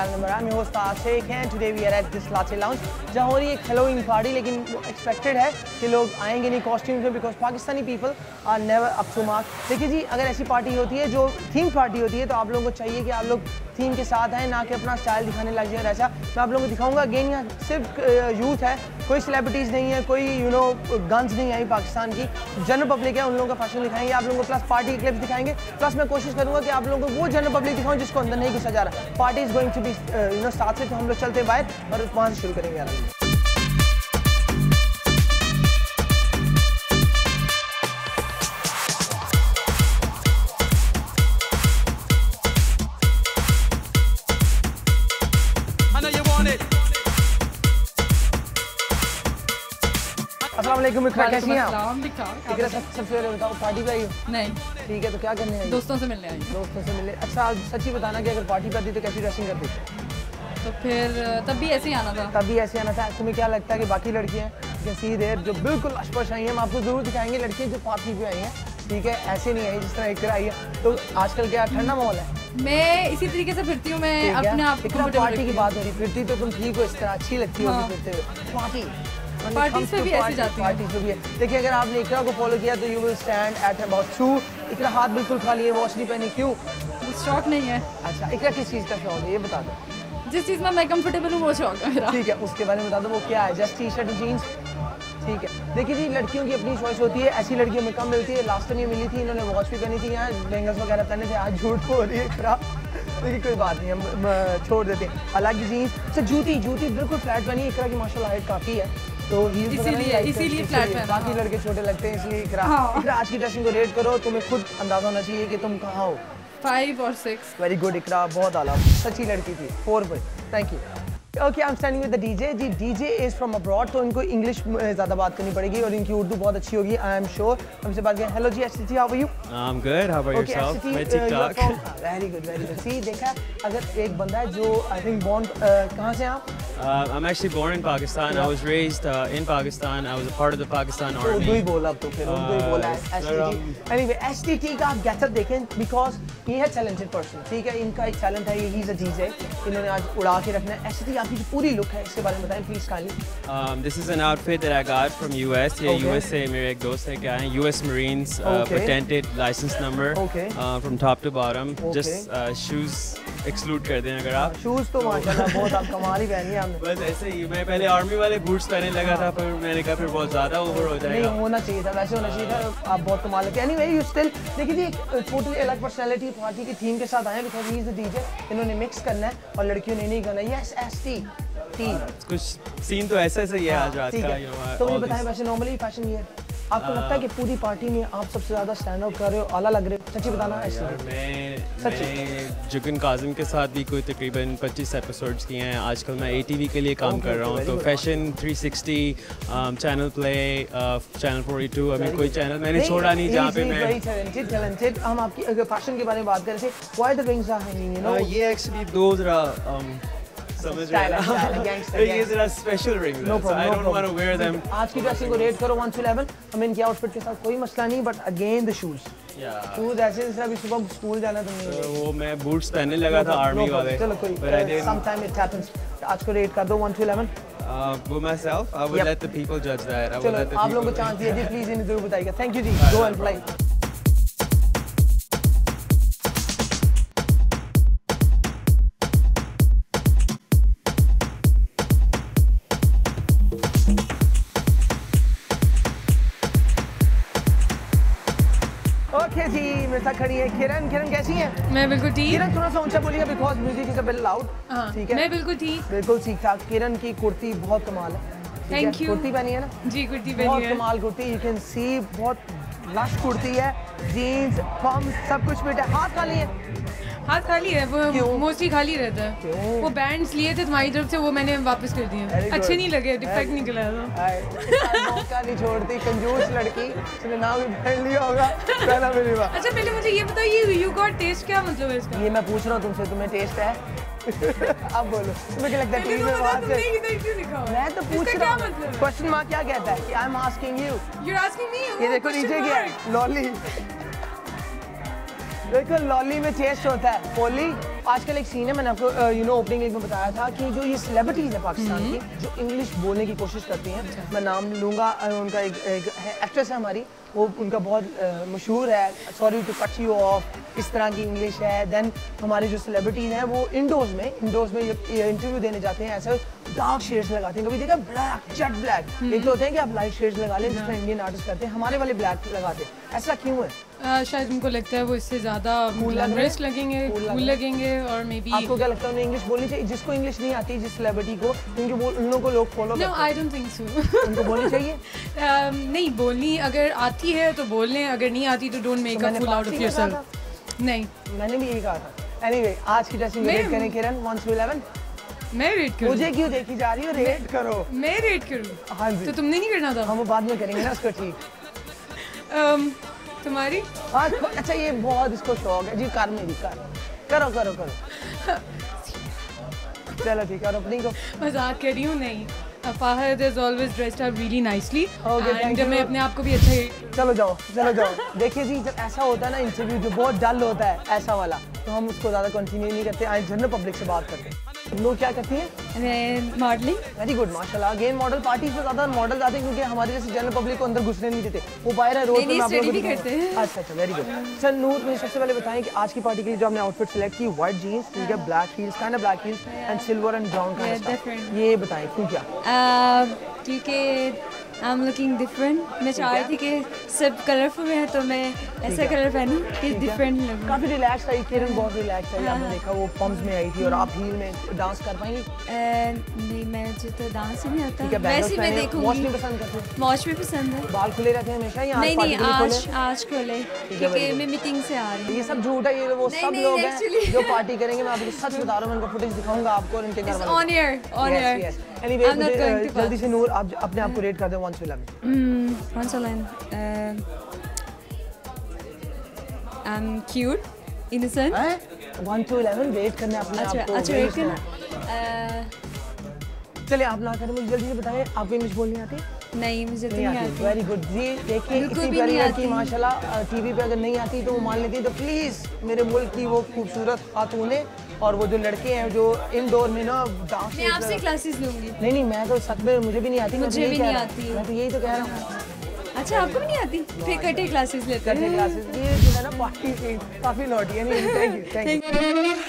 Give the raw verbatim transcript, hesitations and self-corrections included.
eleven number. I'm your host Fahad Sheikh and today we are at this Latte lounge जहाँ हो रही है एक Halloween party, लेकिन expected है कि लोग आएंगे नहीं costumes में because Pakistani people are never up to mark. देखिए जी, अगर ऐसी पार्टी होती है जो थीम पार्टी होती है तो आप लोगों को चाहिए कि आप लोग थीम के साथ हैं, ना कि अपना स्टाइल दिखाने लग जाए। ऐसा मैं आप लोगों को दिखाऊंगा। अगेन यहाँ सिर्फ यूथ है, कोई सेलिब्रिटीज़ नहीं है, कोई यू नो गन्स नहीं आई पाकिस्तान की, जनरल पब्लिक है। उन लोगों का फैशन दिखाएंगे आप लोगों को, प्लस पार्टी क्लिप्स दिखाएंगे, प्लस मैं कोशिश करूँगा कि आप लोगों को वो जनरल पब्लिक दिखाऊँ जिसको अंदर नहीं घुसा जा रहा। Party is going to be you know साथ से, तो हम लोग चलते बाहर और वहाँ से शुरू करेंगे यार। अस्सलामुअलैकुम, कैसी हैं आप? इकरा सबसे पहले बताओ, पार्टी पे आई हो? नहीं। ठीक है, तो क्या करने आई? दोस्तों से मिलने आई। दोस्तों से मिलने। अच्छा, सच्ची बताना कि अगर पार्टी करती तो कैसी ड्रेसिंग करती? तो फिर तब भी ऐसे ही आना था। तब भी ऐसे आना था। तुम्हें क्या लगता है कि बाकी लड़कियाँ जैसी देर जो बिल्कुल अशपश आई हैं, हम आपको जरूर दिखाएंगे लड़कियाँ जो पार्टी पे आई हैं, ठीक है, ऐसे नहीं आई जिस तरह इकरा आई है। तो आजकल क्या ठंडा माहौल है? मैं इसी तरीके से फिरती हूँ, मैं अपने आप को पार्टी की बात हो रही, फिरती तो तुम ठीक हो, इस तरह अच्छी लगती हो फिरते हुए। पार्टी पार्टी से भी ऐसे जाती पार्टी से भी है। देखिए, अगर आपने इकरा को फॉलो किया तो you will stand at about two. Iqra हाथ बिल्कुल खाली है, वॉच नहीं पहनी, क्यों? शौक नहीं है। अच्छा, इकरा किस चीज़ का शौक है ये बता दो। जिस चीज़ में मैं कंफर्टेबल हूँ वो शौक है मेरा। ठीक है, उसके बारे में बता दो वो क्या है। जस्ट टी शर्ट जीन्स, ठीक है। देखिए जी, लड़कियों की अपनी चॉइस होती है, ऐसी लड़कियों में कम मिलती है। लास्ट टाइम ये मिली थी, इन्होंने वॉच भी पहनी थी, यहाँ बैंगल्स वगैरह पहने थे, आज झूठ हो रही है इकरा। देखिए कोई बात नहीं, हम छोड़ देते हैं। अलग जीन्स। अच्छा, जूती जूती बिल्कुल फ्लैट पहनी। इकरा की माशाल्लाह हाइट काफ़ी है, तो इसीलिए इसीलिए फ्लैट पहना। बाकी लड़के छोटे लगते हैं इसलिए इकरा। हाँ। इकरा, आज की ड्रेसिंग को रेट करो, तुम्हें खुद अंदाजा होना चाहिए कि तुम कहाँ हो। फाइव और सिक्स। वेरी गुड इकरा, बहुत आला, सच्ची लड़की थी। फोर पर, thank you. Okay, I am standing with the DJ. जी, डीजे इज फ्रॉम अब्रॉड, तो इनको इंग्लिश ज़्यादा बात करनी पड़ेगी और इनकी उर्दू बहुत अच्छी होगी, आई एम श्योर। हमसे बात करें। हेलो जी, STT, how are you? I am good, how about yourself? मैं ठीक-ठाक। Very good, very good. See, देखा, अगर एक बंदा है जो आई थिंक बॉर्न, कहाँ से आप? Uh, I'm actually born in Pakistan. Yeah. I was raised uh, in Pakistan. I was a part of the Pakistan Army. Urdu ही बोला तो फिर उर्दू ही बोला है। S T T. Anyway, S T T का आप गेटअप देखें, because ये है talented person, ठीक है, इनका एक talent है, ये he is a D J, इन्होंने आज उड़ा के रखना है। S T T आपकी जो पूरी look है इसके बारे में बताएं please kindly. Um, this is an outfit that I got from U S. ये U S से मेरे एक दोस्त है क्या है, U S Marines, uh, patented license number, okay. uh, from top to bottom. Okay. Just uh, shoes exclude कर दें अगर आप। Shoes तो माशाल्लाह बहुत आप कमाल ही पहनी है आपने। बस ऐसे ही, मैं पहले आर्मी वाले बूट्स पहनने लगा था, पर मैंने कहा फिर बहुत ज़्यादा ओवर हो जाएगा। नहीं होना चाहिए था, वैसे होना चाहिए था। आप बहुत कमाल है। एनीवे, यू स्टिल देखिए जी, एक टोटली अलग पर्सनालिटी पार्टी की थीम के साथ आए, because he is the DJ. इन्होंने मिक्स करना है और लड़कियों ने नहीं करना। Yes, S T T. कुछ सीन तो ऐसा ऐसा ही है आज रात का। तो मुझे बताएं, वैसे नॉर्मली फैशन ये है, आपको लगता है कि पूरी पार्टी में आप सबसे ज़्यादा स्टैंड आउट कर रहे हो, आला लग रहे हो? सच्ची बताना। ऐसे मैं मैं जुगन काजिम के साथ भी कोई तकरीबन पच्चीस एपिसोड्स किए हैं। आजकल मैं ए टी वी के लिए काम कर रहा हूँ, तो fashion three sixty, channel play, channel forty two, अभी कोई चैनल मैंने छोड़ा नहीं जहाँ पे मैं। Talented talented. हम आपकी अगर फैशन के बारे में बात करें थे, why the rings are hanging, you know? ये एक्चुअली दो जरा समझ रहे हैं, ये जरा स्पेशल रिंग्स हैं, so I don't want to wear them. आज की ड्रेसिंग को रेट करो वन टू इलेवन। हमें इनकी आउटफिट के साथ कोई मसला नहीं, but again the shoes. Shoes ऐसे जैसे अभी सुबह स्कूल जाना तुमने, वो मैं बूट्स पहनने लगा था आर्मी वाले। चलो कोई, समटाइम इट हैपेंस। आज को रेट कर दो one two eleven. For myself, I would let the people judge that. I would let the people. आप लोगों को चांस दिया जी, प्लीज इन्हें जरूर बताइएगा। थैंक यू जी, गो एंड प्ले। ओके जी, मेरे साथ खड़ी है किरण। किरण कैसी हैं? मैं बिल्कुल ठीक। किरण थोड़ा सा ऊंचा बोलिएगा because music is a bit loud. ठीक है, मैं बिल्कुल ठीक, बिल्कुल ठीक ठाक। किरण की कुर्ती बहुत कमाल है। Thank you. कुर्ती पहनी है ना? जी, कुर्ती पहनी बहुत है, कमाल कुर्ती। यू कैन सी बहुत लश कुर्ती है, जीन्स, पम्प, सब कुछ फिट है। हाथ खाली है? हाथ खाली है, वो मोस्टली खाली रहता है। क्यों? वो बैंड्स लिए थे तुम्हारी तरफ से, वो मैंने वापस कर दिए, अच्छे नहीं लगे, डिफेक्ट निकला था। मौका नहीं छोड़ती, कंजूस लड़की, उसने नाम भी पहन लिया होगा। पहला मेरी बात। अच्छा, पहले मुझे ये बताइए, यू गॉट टेस्ट क्या मतलब है इसका? ये मैं पूछ रहा हूँ तुमसे, तुम्हें टेस्ट है? अब बोलो, तुम्हें क्या लगता है टीवी में बात से? इधर क्यों लिखा हुआ? मैं तो पूछ रहा हूँ, मतलब क्वेश्चन मार्क क्या कहता है कि I am asking you. You are asking me? ये देखो नीचे क्या लॉली, देखो लॉली में टेस्ट होता है, पोली आजकल एक सीन है, मैंने आपको यू नो ओपनिंग में बताया था कि जो ये सेलिब्रिटीज़ है पाकिस्तान की जो इंग्लिश बोलने की कोशिश करती हैं, मैं नाम लूँगा, उनका एक, एक एक्ट्रेस है हमारी, वो उनका बहुत मशहूर है, sorry to cut you off, इस तरह की इंग्लिश है। देन हमारे जो सेलिब्रिटीज़ हैं वो इंडोर्स में इंडोर्स में इंटरव्यू देने जाते हैं, ऐसे डार्क शेड्स लगाते हैं, कभी देखा ब्लैक जेट ब्लैक, एक तो होते हैं कि आप लाइट शेड्स लगा लें जिसमें इंडियन आर्टिस्ट करते हैं, हमारे वाले ब्लैक लगाते हैं, ऐसा क्यों है? uh, शायद उनको लगता है वो इससे ज़्यादा ग्लैमरस लगेंगे, कूल लगेंगे, और मे बी आपको क्या लगता है उन्हें इंग्लिश बोलनी चाहिए? जिसको इंग्लिश नहीं आती, जिस सेलिब्रिटी को, क्योंकि वो उन लोगों को लोग फॉलो करते हैं। No I don't think so. उनको बोलनी चाहिए? um, नहीं, बोलनी अगर आती है तो बोल लें, अगर नहीं आती तो don't make a fool out of yourself. नहीं, मैंने भी यही कहा था। एनीवे, आज की ड्रेसिंग रेट करें किरण, वन टू इलेवन। मैं रेट करूं? मुझे क्यों देखी जा रही हो? रेट करो। मैं रेट करूं? हाँ जी। तो तुमने नहीं करना था? हम वो बाद में करेंगे ना उसको, ठीक। um, तुम्हारी? हाँ, अच्छा ये बहुत इसको शौक है जी, कर मेरी कर करो करो करो चलो ठीक है, और अपनी को मजाक कर रही हूँ। नहीं, Fahad is always dressed up really nicely, okay, and मैं अपने आप को भी अच्छा ही। चलो जाओ चलो जाओ। देखिए जी, जब ऐसा होता है ना इंटरव्यू जो बहुत डल होता है ऐसा वाला, तो हम उसको ज़्यादा कंटिन्यू नहीं करते, आज जनरल पब्लिक से बात करते हैं। तुम लोग क्या करती हैं? मैं मॉडलिंग। वेरी गुड, माशाल्लाह। अगेन मॉडल पार्टीज पे ज़्यादा मॉडल आते हैं क्योंकि हमारे जैसे जनरल पब्लिक को अंदर घुसने नहीं देते, वो बाहर है रोड पे आप लोगों को करते हैं। अच्छा अच्छा, वेरी गुड। सर नूर, मुझे सबसे पहले बताएं कि आज की पार्टी के लिए जो आपने आउटफिट सेलेक्ट की, व्हाइट जीन्स, ठीक है, black heels, kind of black heels and silver and brown kind of stuff, ये बताएं क्यों क्या? क्योंकि आई एम लुकिंग डिफरेंट, मैं चाह रही थी कि सब कलरफुल है तो मैं ऐसा कलर पहनूं कि डिफरेंट लगूं। काफी रिलैक्स आई किरण, बहुत रिलैक्स आई, आपने देखा वो पम्प्स में आई थी, और आप हील में डांस कर पाएंगी? नहीं, मैं तो डांस ही नहीं आता, वैसे मैं देखूंगी। वॉच नहीं पसंद करते? वॉच भी पसंद है। बाल खुले रहते हैं हमेशा या नहीं नहीं, आज आज खोले क्योंकि मैं मीटिंग से आ रही हूँ। ये सब झूठ है, ये वो सब लोग हैं जो पार्टी करेंगे। मैं आपको सच बता रहा हूँ, मैं उनका फुटेज दिखाऊंगा आपको और इनके घर वालों को। On air on air. Anyway, जल्दी से नूर आप अपने आप को रेट कर दें one two eleven. One two eleven. I am cute, innocent. One two eleven rate करना अपने आप को। अच्छा रेट करना। चलिए आप ना करें, मुझे जल्दी से बताएं, आपको इंग्लिश बोलनी आती है? नहीं, मुझे तो नहीं आती। वेरी गुड जी। देखिए इतनी प्यारी लड़की माशाल्लाह, टीवी पे अगर नहीं आती तो वो मान लेती, तो प्लीज़ मेरे मुल्क की वो खूबसूरत खातून है, और वो जो लड़के हैं जो इंडोर में ना डांस, मैं आपसे क्लासेस लूंगी। नहीं नहीं, मैं तो सच में मुझे भी नहीं आती। मुझे भी नहीं आती, मैं तो यही तो कह रहा हूँ। अच्छा, आपको भी नहीं आती? फिर कटे क्लासेस लेते हैं। कटे क्लासेस, ये जो है ना पार्टी काफ़ी लौटी है। नहीं, थैंक यू थैंक यू।